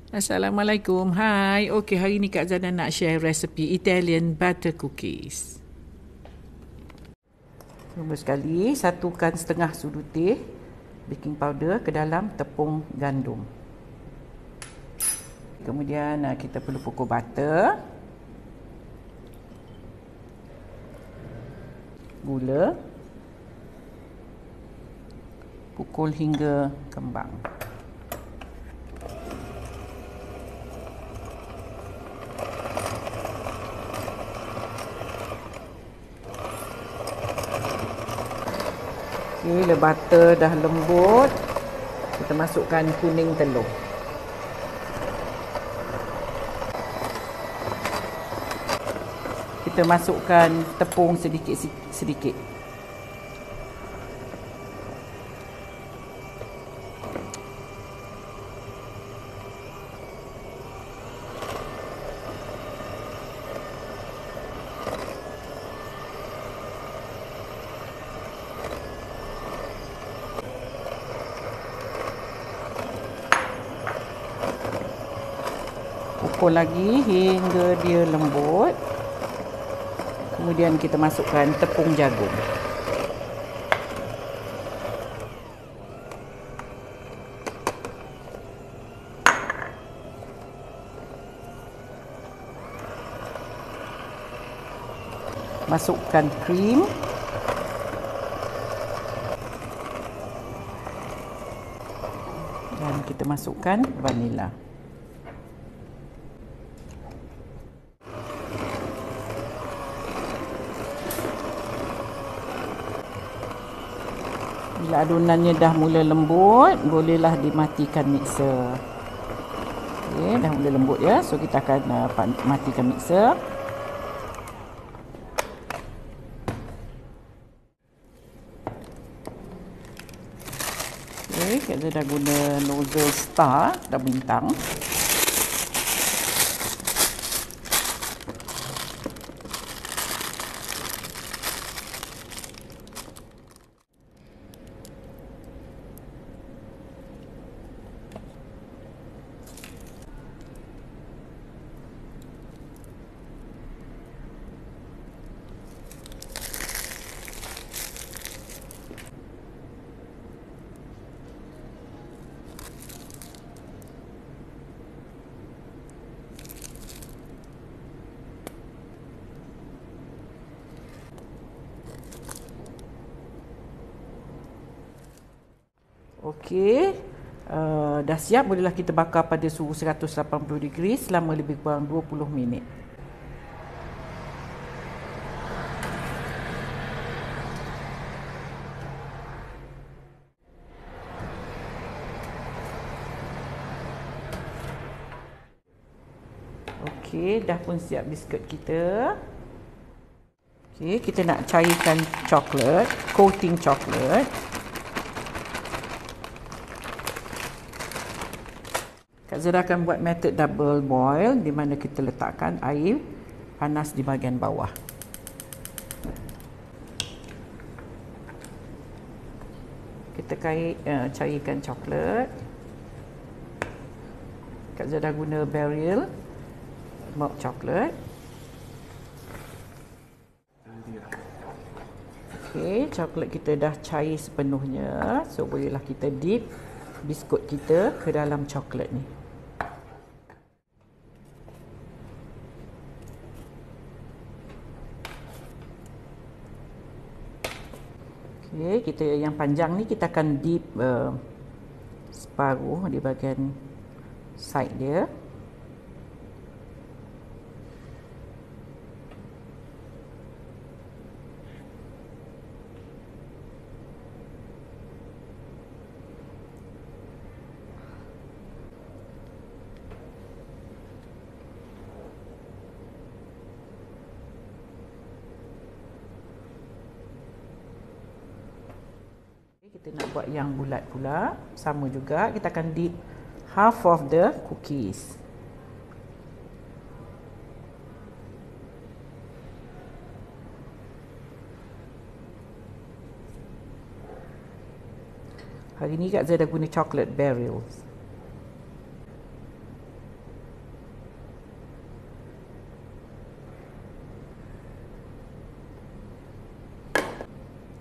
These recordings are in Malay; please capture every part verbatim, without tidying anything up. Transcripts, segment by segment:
Assalamualaikum. Hai. Okey, hari ni Kak Zana nak share resepi Italian butter cookies. Nombor sekali, satukan setengah sudu teh baking powder ke dalam tepung gandum. Kemudian kita perlu pukul butter, gula, pukul hingga kembang. Okay, bila butter dah lembut, kita masukkan kuning telur. Kita masukkan tepung sedikit-sedikit. Pukul lagi hingga dia lembut. Kemudian kita masukkan tepung jagung. Masukkan krim. Dan kita masukkan vanila. Bila adunannya dah mula lembut, bolehlah dimatikan mixer. Okey, dah mula lembut ya. So kita akan uh, matikan mixer. Okey, kita dah guna nozzle star dan bintang. Okey, uh, dah siap, bolehlah kita bakar pada suhu seratus lapan puluh darjah selama lebih kurang dua puluh minit. Okey, dah pun siap biskut kita. Okey, kita nak cairkan coklat, coating coklat. Kak Zara akan buat method double boil di mana kita letakkan air panas di bahagian bawah. Kita cair, uh, cairkan coklat. Kak Zara guna barrel milk coklat. Okey, coklat kita dah cair sepenuhnya. So bolehlah kita dip biskut kita ke dalam coklat ni. Okey, kita yang panjang ni kita akan dip uh, separuh di bahagian side dia. Kita nak buat yang bulat pula, sama juga, kita akan dip half of the cookies. Hari ni Kak Zara dah guna chocolate barrels.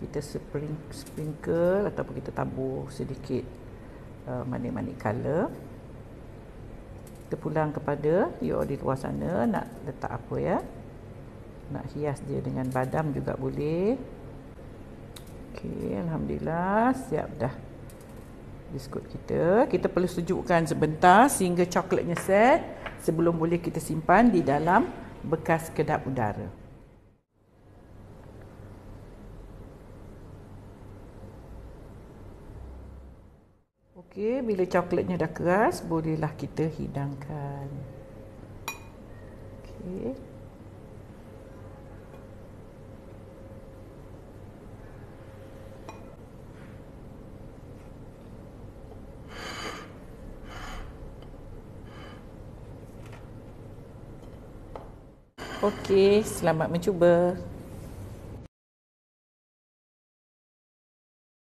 kita sprinkle ataupun kita tabur sedikit uh, manik-manik color. Kita pulang kepada you di luar sana nak letak apa ya, nak hias dia dengan badam juga boleh. Okey, alhamdulillah siap dah biskut kita. Kita perlu sejukkan sebentar sehingga coklatnya set sebelum boleh kita simpan di dalam bekas kedap udara. Okey, bila coklatnya dah keras, bolehlah kita hidangkan. Okey. Okey, selamat mencuba.